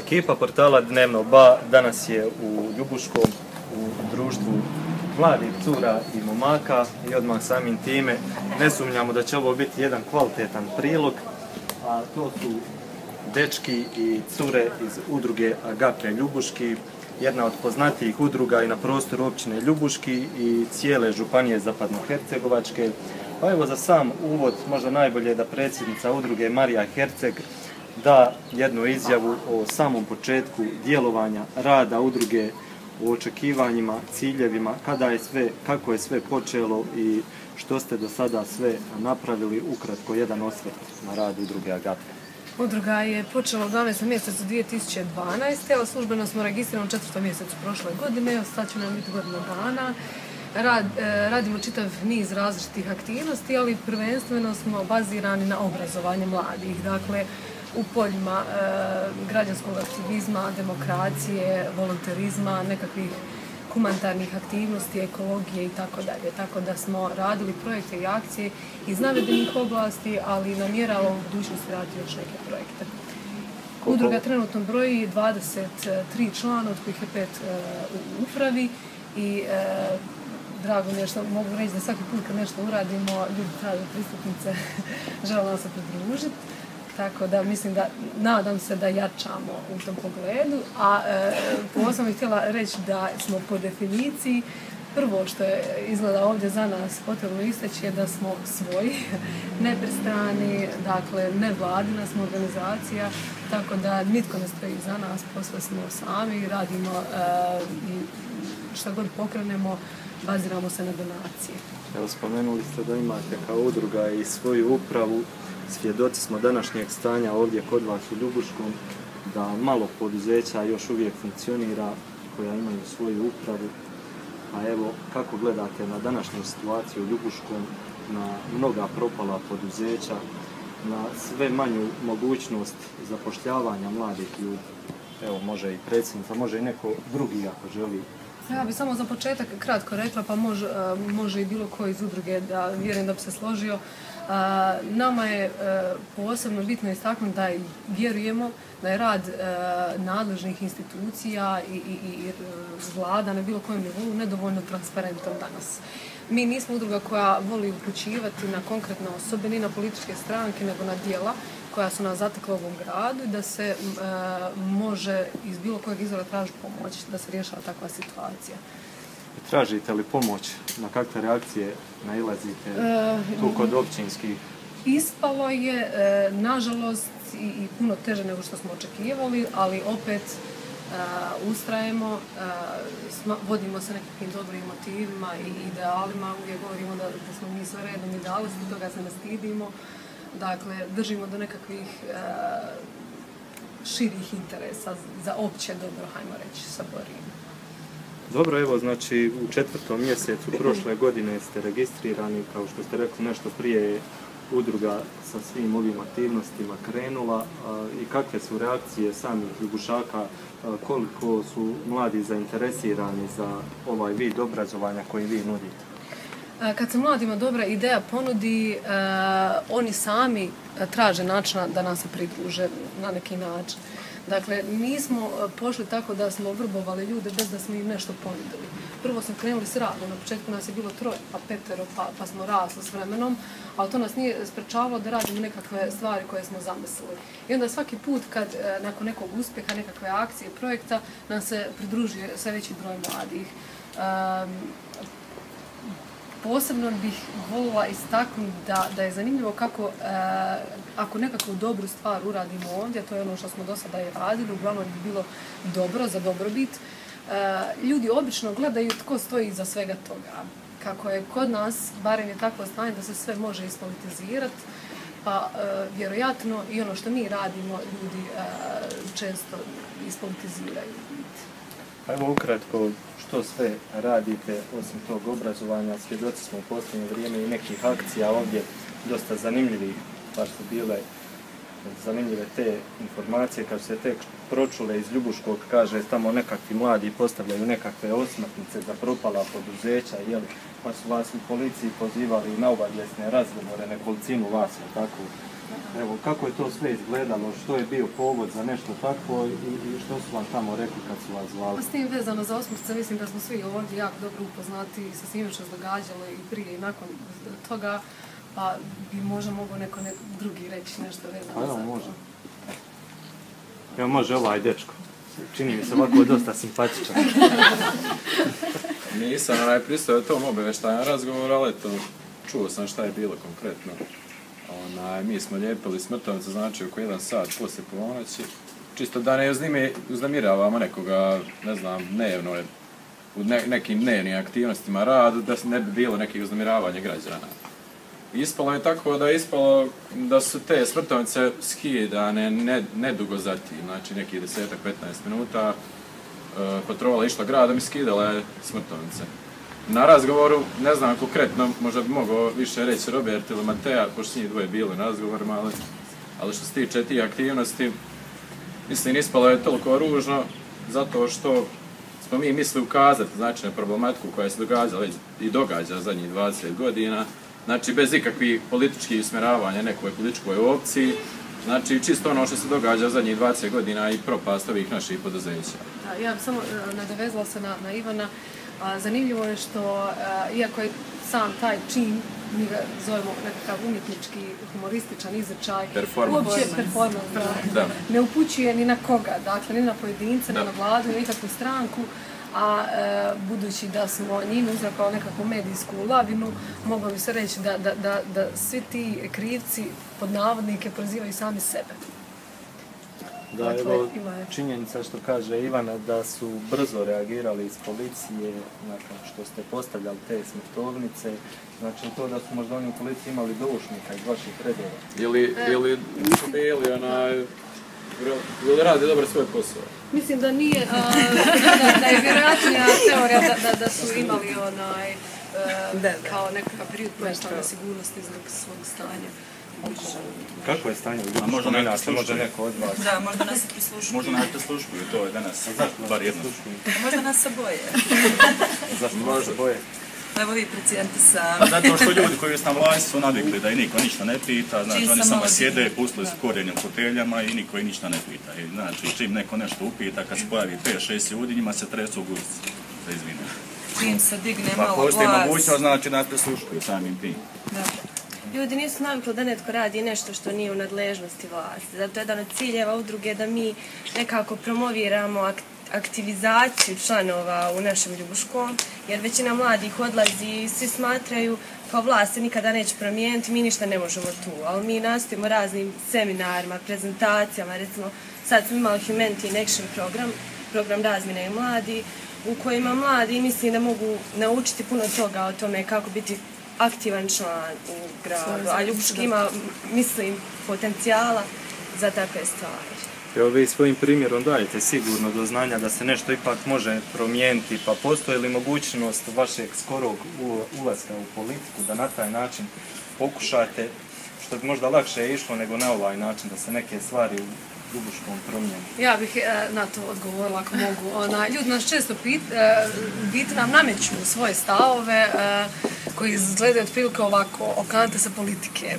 Ekipa portala Dnevno Ba danas je u Ljubuškom u društvu mladih cura i momaka i odmah samim time ne sumnjamo da će ovo biti jedan kvalitetan prilog, a to su dečki i cure iz udruge Agape Ljubuški, jedna od poznatijih udruga i na prostoru općine Ljubuški i cijele županije Zapadnohercegovačke. Pa evo za sam uvod možda najbolje da predsjednica udruge Marija Herceg da jednu izjavu o samom početku djelovanja rada udruge, o očekivanjima, ciljevima, kako je sve počelo i što ste do sada sve napravili, ukratko jedan osvrt na rad udruge Agape. Udruga je počela u 12. mjesecu 2012. Evo, službeno smo registrirani u 4. mjesecu prošle godine, evo sad će nam biti godina dana. Radimo čitav niz različitih aktivnosti, ali prvenstveno smo bazirani na obrazovanje mladih. Dakle, u poljima građanskog aktivizma, demokracije, volonterizma, nekakvih humanitarnih aktivnosti, ekologije i tako dalje. Tako da smo radili projekte i akcije iz navedenih oblasti, ali namjeravamo u budućnosti raditi još neke projekte. Udruga trenutno broji 23 člana, od kojih je 5 u upravi i drago mi je što mogu reći da svaki put kad nešto uradimo, ljudi traže pristupnice, žele nam se pridružiti. Tako da mislim da, nadam se da jačamo u tom pogledu, a posebno bih htjela reći da smo po definiciji, prvo što je izgleda ovdje za nas potrebno istaći je da smo svoji, nepristrani, dakle nevladina smo organizacija, tako da nitko ne stoji za nas, posve smo sami, radimo i što god pokrenemo, baziramo se na donacije. Evo, spomenuli ste da imate kao udruga i svoju upravu. Svjedoci smo današnjeg stanja ovdje kod vas u Ljubuškom, da malo poduzeća još uvijek funkcionira, koja imaju svoju upravu. A evo, kako gledate na današnju situaciju u Ljubuškom, na mnoga propala poduzeća, na sve manju mogućnost zapošljavanja mladih ljudi? Evo, može i predsjednica, može i neko drugi ako želi. Ja bih samo za početak kratko rekla, pa može i bilo ko iz udruge, da vjerujem da bi se složio. Nama je posebno bitno istaknuti da vjerujemo da je rad nadležnih institucija i vlada na bilo kojem nivou nedovoljno transparentan danas. Mi nismo udruga koja voli upućivati na konkretne osobe, ni na političke stranke, nego na djela koja su nas zatekla u ovom gradu i da se može iz bilo kojeg izvora tražiti pomoć da se rješava takva situacija. Tražite li pomoć? Na kakve reakcije nailazite tu kod općinskih? Ispalo je, nažalost, i puno teže nego što smo očekivali, ali opet ustrajemo, vodimo se nekakvim dobrim motivima i idealima, uvijek govorimo da smo mi sve redom idealisti, toga se ne stidimo. Dakle, držimo do nekakvih širih interesa za opće dobro, hajmo reći, sa borimo. Dobro, evo, znači u 4. mjesecu prošle godine ste registrirani, kao što ste rekli, nešto prije je udruga sa svim ovim aktivnostima krenula i kakve su reakcije samih Ljubušaka, koliko su mladi zainteresirani za ovaj vid obrazovanja koji vi nudite? Kad se mladima dobra ideja ponudi, oni sami traže načina da nam se pridruže na neki način. Dakle, nismo pošli tako da smo vrbovali ljude bez da smo im nešto ponudili. Prvo smo krenuli s radom, na početku nas je bilo 3, pa 5, pa smo rasli s vremenom, ali to nas nije sprečavalo da radimo nekakve stvari koje smo zamislili. I onda svaki put kad nakon nekog uspjeha, nekakve akcije, projekta, nam se pridružuje sve veći broj mladih. Posebno bih voljela istaknuti da je zanimljivo kako, ako nekakvu dobru stvar uradimo ovdje, to je ono što smo do sada i radili, uglavnom bi bilo dobro, za dobrobit, ljudi obično gledaju tko stoji iza svega toga. Kako je kod nas, barem je takvo stanje da se sve može ispolitizirati, pa vjerojatno i ono što mi radimo ljudi često ispolitiziraju. Pa evo ukratko, što sve radite osim tog obrazovanja? Svjedoci smo u posljednje vrijeme i nekih akcija ovdje dosta zanimljivih, baš su bile zanimljive te informacije kad se tek pročule iz Ljubuškog, kaže tamo nekakvi mladi postavljaju nekakve osmrtnice za propala poduzeća, pa su vas u policiji pozivali na obavijesne razgovore, nekolicinu vas, tako? Evo, kako je to sve izgledalo, što je bio povod za nešto takvo i što su vam tamo rekli kad su vas zvali? S tim vezano za Osmrtce, mislim da smo svi ovdje jako dobro upoznati sa svime što se događalo i prije i nakon toga, pa bi možda mogao neko drugi reći nešto vezano za to. Može. Evo može ovaj dečko. Čini mi se ovako dosta simpatičan. Nisam pristao tom obavještajan razgovor, ali eto, čuo sam šta je bilo konkretno. Mi smo lijepili smrtovnice, znači oko 1 sat poslije ponoći. Čisto da ne uznemiravamo nekoga, ne znam, dnevno, u nekim dnevnim aktivnostima radu, da ne bi bilo nekih uznemiravanja građana. Ispalo je tako da je ispalo da su te smrtovnice skidane nedugo zatim, znači nekih 10-15 minuta. Patrola išla gradom i skidala je smrtovnice. Na razgovoru, ne znam konkretno, možda bi mogao više reći Robert ili Mateja, pošto njih dvoje bilo na razgovorima, ali što se tiče tih aktivnosti, mislim, ispalo je toliko ružno zato što smo mi mislili ukazati, znači, na problematiku koja se događa već i događa zadnjih 20 godina, znači bez ikakvih političkih usmjeravanja nekoj političkoj opciji, znači čisto ono što se događa zadnjih 20 godina i propast ovih naših poduzeća. Ja bih samo nadovezala se na Ivana. Zanimljivo je što, iako je sam taj čin, mi ga zovemo nekakav umjetnički, humorističan izrečaj, uopće performans, ne upućuje ni na koga, dakle, ni na pojedince, ni na vladu, ni nikakvu stranku, a budući da smo njime uzrokovali nekakvu medijsku lavinu, moglo bi se reći da svi ti krivci, pod navodnike, prozivaju sami sebe. Da, evo, činjenica što kaže Ivana da su brzo reagirali iz policije nakon što ste postavljali te smrtovnice, znači to da su možda oni u policiji imali doušnika iz vaših redova. Ili rade dobro svoj posao? Mislim da nije, da je vjerojatnija teorija da su imali kao nekakav period pojačane sigurnosti zbog svog stanja. Kako je stanje u Ljubušku? Možda neko od vas? Da, možda nas se prisluškuju. Možda nas prisluškuju, to je danas bar jedno. Možda nas se boje. Zašto se boje? Evo vi predsjedente sa... Zato što ljudi koji su na vlasti su navikli da i niko ništa ne pita, znači oni samo sjede, pustili su korijenje u foteljama i niko i ništa ne pita. Znači čim neko nešto upita, kad se pojavi 5-6 ljudi, njima se tresu u gusci, da izvine. Čim se digne malo glas... Pa postoji mogućnost, znači nas prisluškuju samim tim. Ljudi nisu navikli da netko radi nešto što nije u nadležnosti vlasti. Zato je jedan od ciljeva udruge da mi nekako promoviramo aktivizaciju članova u našem Ljubuškom, jer većina mladih odlazi i svi smatraju kao vlast se nikada neće promijeniti, mi ništa ne možemo tu. Ali mi nastojimo raznim seminarima, prezentacijama, recimo sad smo imali Humanity in Action program razmjene i mladi, u kojima mladi mislim da mogu naučiti puno toga o tome kako biti aktivan član u gradu, a Ljubuški ima, mislim, potencijala za takve stvari. Evo vi svojim primjerom dajete sigurno do znanja da se nešto ipak može promijeniti, pa postoji li mogućnost vašeg skorog ulaska u politiku da na taj način pokušate, što bi možda lakše išlo nego na ovaj način, da se neke stvari u Ljubuškom promijeni? Ja bih na to odgovorila ako mogu. Ljudi nas često biti nam nameću svoje stavove koji izgledaju otprilike ovako, okante sa politike.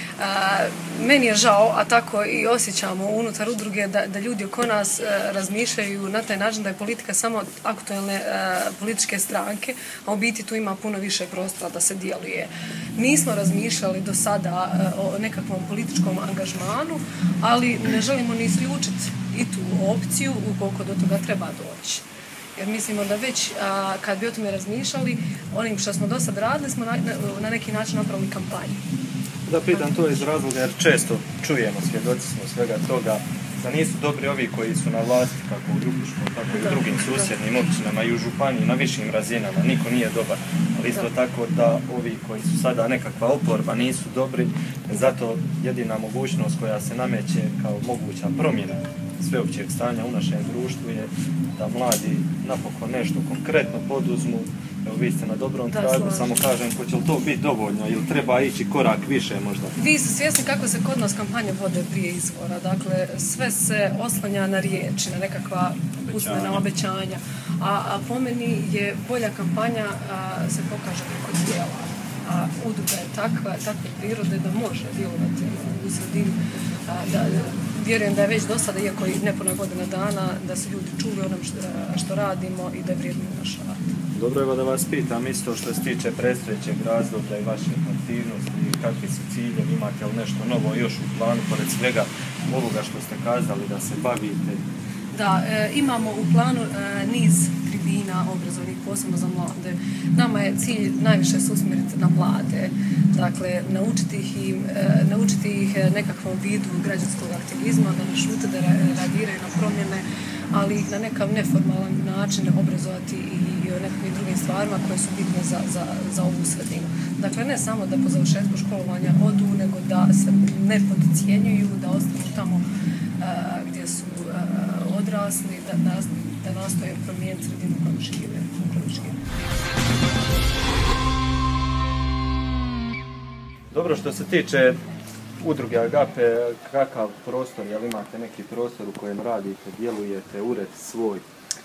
Meni je žao, a tako i osjećamo unutar udruge da ljudi oko nas razmišljaju na taj način da je politika samo aktualne političke stranke, a u biti tu ima puno više prostora da se djeluje. Nismo razmišljali do sada o nekakvom političkom angažmanu, ali ne želimo ni isključiti i tu opciju ukoliko do toga treba doći. Jer mislimo da već kad bi o tome razmišljali, onim što smo do sad radili smo na neki način napravili kampanju. Da pitam to iz razloga jer često čujemo, svjedoci smo svega toga, da nisu dobri ovi koji su na vlasti, kako u Ljubuškom, tako i u drugim susjednim općinama i u županiji, na višim razinama, niko nije dobar. Ali isto tako da ovi koji su sada nekakva oporba nisu dobri, zato jedina mogućnost koja se nameće kao moguća promjena sveopćeg stanja u našem društvu je da mladi napokon nešto konkretno poduzmu. Evo, vi ste na dobrom tragu, samo kažem, hoće li to biti dovoljno ili treba ići korak više možda? Vi ste svjesni kako se kod nas kampanje vode prije izbora, dakle sve se oslanja na riječi, na nekakva usmena obećanja, a po meni je bolja kampanja se pokaže preko djela. a udruga je takve prirode da može djelovati u sredini. Vjerujem da je već do sada, iako i nepuna godina dana, da su ljudi čuli onom što radimo i da vrijedimo naš rad. Dobro, evo da vas pitam isto što se tiče predstojećeg razdoblja i vaših aktivnosti, kakvi su ciljevi, imate li nešto novo još u planu, pored svega ovoga što ste kazali da se bavite? Da, imamo u planu niz tribina obrazovnih, posebno za mlade. Nama je cilj najviše se usmjeriti na mlade, dakle naučiti ih nekakvom vidu građanskog aktivizma, da ne šute, da reagiraju na promjene, ali ih na nekav neformalan način obrazovati i o nekakvim drugim stvarima koje su bitne za ovu sredinu. Dakle, ne samo da po završetku školovanja odu, nego da se ne podcjenjuju, da ostanu tamo gdje su odrasli, da nastoje promijeniti sredinu u kojoj žive. Dobro, što se tiče udruge Agape, kakav prostor, jel imate neki prostor u kojem radite, djelujete, ured svoj?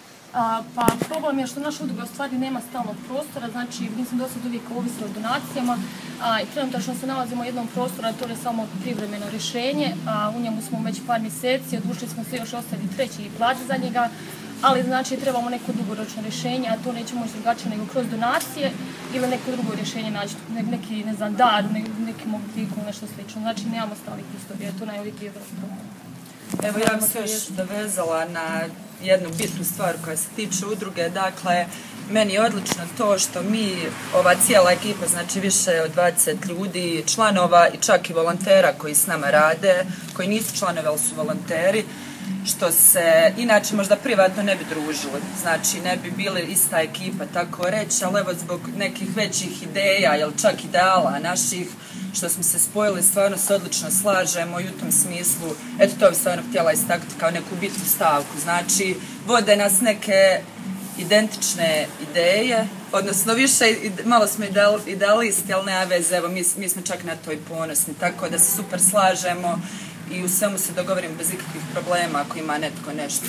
Pa problem je što naša udruga u stvari nema stalnog prostora, znači mi smo dosta uvijek ovisili o donacijama i trenutačno se nalazimo u jednom prostoru, a to je samo privremeno rješenje, a u njemu smo već par mjeseci, odlučili smo se još ostaviti treći i platiti za njega, ali znači trebamo neko dugoročno rješenje, a to neće moći drugačije nego kroz donacije ili neko drugo rješenje naći, neki, ne znam, dar, nekim oblikom, nešto slično, znači nemamo stalnih prostorija, to najuvijek je vrlo. Evo ja bih se još dovezala na jednu bitnu stvar koja se tiče udruge. Dakle, meni je odlično to što mi, ova cijela ekipa, znači više od 20 ljudi, članova i čak i volontera koji s nama rade, koji nisu članovi, ali su volonteri, što se inače možda privatno ne bi družili, znači ne bi bili ista ekipa, tako reći, ali evo zbog nekih većih ideja ili čak ideala naših, što smo se spojili, stvarno se odlično slažemo i u tom smislu, eto to bi stvarno htjela istaknuti kao neku bitnu stavku, znači vode nas neke identične ideje, odnosno više, malo smo idealisti, ali nema veze, evo mi smo čak na to i ponosni, tako da se super slažemo i u svemu se dogovorimo bez ikakvih problema ako ima netko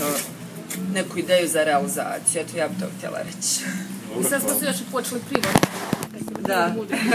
neku ideju za realizaciju, eto ja bi to htjela reći. I sad smo se još počeli privatno. Da.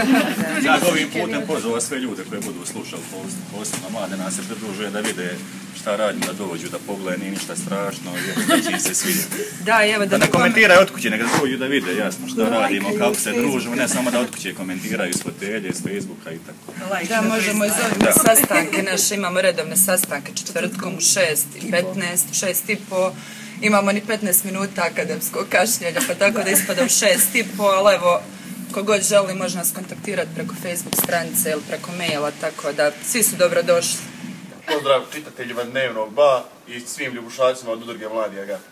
Ja ovim putem pozvao sve ljude koje budu slušali, posebno mlade nas se pridružuje da vide šta radim, da dođu, da pogledaju, nije ništa strašno, jer će im se svidjeti. Da ne komentiraju od kuće, nego da dođu da vide jasno šta radimo, kako se družimo, ne samo da od kuće komentiraju iz fotelje, iz Facebooka i tako. Da, možemo iz ovih sastanke naše, imamo redovne sastanke četvrtkom u 6 i 15, 6:30. Imamo ni 15 minuta akademskog kašnjenja, pa tako da ispada u 6:30, ali evo, kogod želi može nas kontaktirati preko Facebook stranice ili preko maila, tako da svi su dobro došli. Pozdrav čitateljima Dnevnog Ba i svim ljubušacima od udruge Mladi Agape.